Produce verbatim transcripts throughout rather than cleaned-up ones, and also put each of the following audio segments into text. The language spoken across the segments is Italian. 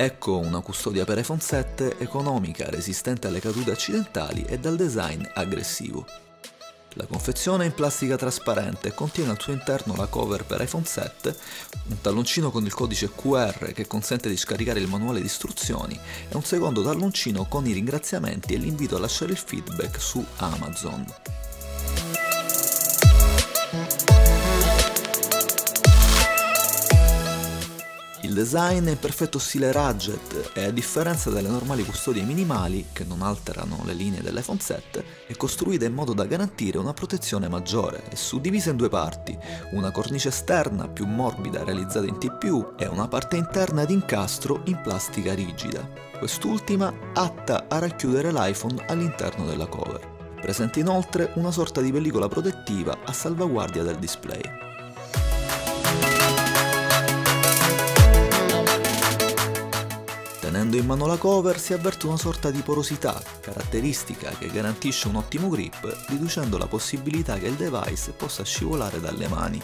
Ecco una custodia per iPhone sette economica, resistente alle cadute accidentali e dal design aggressivo. La confezione è in plastica trasparente e contiene al suo interno la cover per iPhone sette, un talloncino con il codice Q R che consente di scaricare il manuale di istruzioni e un secondo talloncino con i ringraziamenti e l'invito a lasciare il feedback su Amazon. Il design è in perfetto stile Radget e, a differenza delle normali custodie minimali, che non alterano le linee dell'iPhone sette, è costruita in modo da garantire una protezione maggiore. È suddivisa in due parti, una cornice esterna più morbida realizzata in T P U e una parte interna di incastro in plastica rigida, quest'ultima atta a racchiudere l'iPhone all'interno della cover. Presenta inoltre una sorta di pellicola protettiva a salvaguardia del display. Tenendo in mano la cover si avverte una sorta di porosità, caratteristica che garantisce un ottimo grip, riducendo la possibilità che il device possa scivolare dalle mani.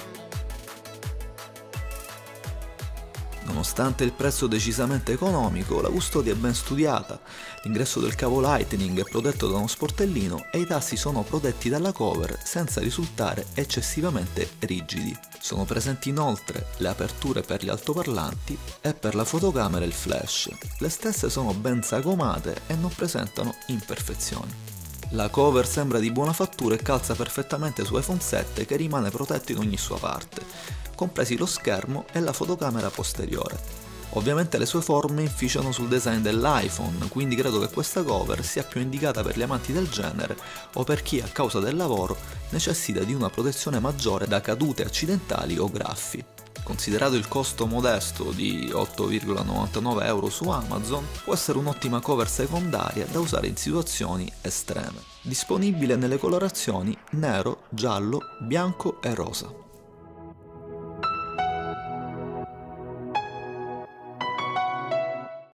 Nonostante il prezzo decisamente economico, la custodia è ben studiata, l'ingresso del cavo Lightning è protetto da uno sportellino e i tasti sono protetti dalla cover senza risultare eccessivamente rigidi. Sono presenti inoltre le aperture per gli altoparlanti e per la fotocamera e il flash. Le stesse sono ben sagomate e non presentano imperfezioni. La cover sembra di buona fattura e calza perfettamente su iPhone sette, che rimane protetto in ogni sua parte, compresi lo schermo e la fotocamera posteriore. Ovviamente le sue forme inficiano sul design dell'iPhone, quindi credo che questa cover sia più indicata per gli amanti del genere o per chi a causa del lavoro necessita di una protezione maggiore da cadute accidentali o graffi. Considerato il costo modesto di otto virgola novantanove euro su Amazon, può essere un'ottima cover secondaria da usare in situazioni estreme. Disponibile nelle colorazioni nero, giallo, bianco e rosa.